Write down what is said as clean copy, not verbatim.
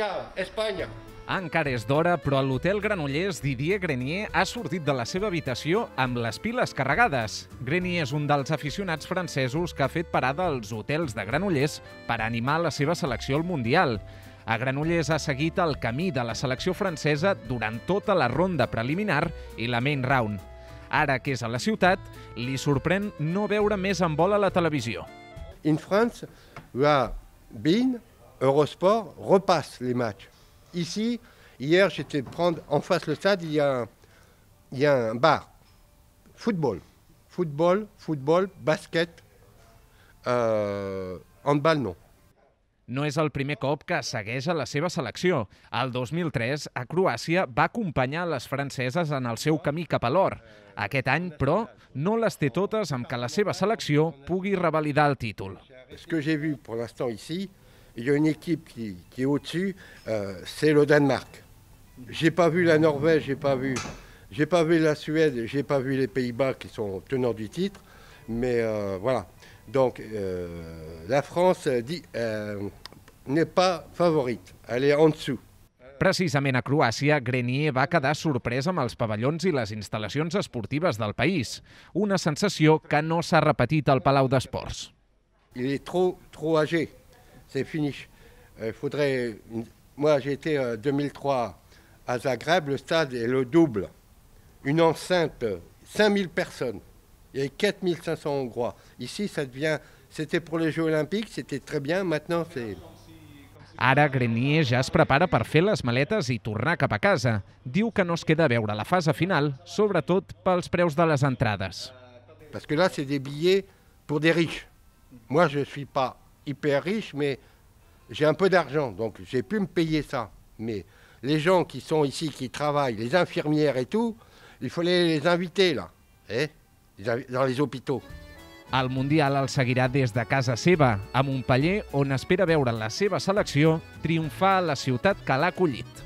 Ciao, Espanya. Encara és d'hora, però a l'hotel Granollers Didier Grenier ha sortit de la seva habitació amb les piles carregades. Grenier és un dels aficionats francesos que ha fet parada als hotels de Granollers per animar la seva selecció al Mundial. A Granollers ha seguit el camí de la selecció francesa durant tota la ronda preliminar i la main round. Ara que és a la ciutat, li sorprèn no veure més en vol a la televisió. In France, BeIN, Eurosport repasse les matchs. Ici, hier, j'étais prendre en face le stade, il y a un bar. Football, basket, handball, non. No és el primer cop que segueix a la seva selecció. El 2003, a Croàcia, va acompanyar les franceses en el seu camí cap a l'or. Aquest any, però, no les té totes amb que la seva selecció pugui revalidar el títol. Ce que j'ai vu pour l'instant ici, il y a une équipe qui est au-dessus, c'est le Danemark. J'ai pas vu la Norvège, j'ai pas vu la Suède, j'ai pas vu les Pays-Bas qui sont tenants du titre, mais voilà. Donc la France n'est pas favorite, elle est en dessous. Precisament a Croàcia, Grenier va quedar sorprès amb els pavellons i les instal·lacions esportives del país. Una sensació que no s'ha repetit al Palau d'Esports. Il est trop âgé, c'est fini. Moi, j'ai été en 2003 à Zagreb, le stade est le double. Une enceinte, 5000 personnes. Il y avait 4500 Hongrois. Ici, c'était pour les Jeux Olympiques, c'était très bien, maintenant c'est... Ara, Grenier ja es prepara per fer les maletes i tornar cap a casa. Diu que no es queda a veure la fase final, sobretot pels preus de les entrades. Parce que là, c'est des billets pour des riches. Moi, je ne suis pas hyper riche, mais j'ai un peu d'argent, donc j'ai pu me payer ça. Mais les gens qui sont ici, qui travaillent, les infirmières et tout, il fallait les inviter, là, dans les hôpitaux. El Mundial el seguirà des de casa seva, a Montpeller, on espera veure la seva selecció triomfar a la ciutat que l'ha acollit.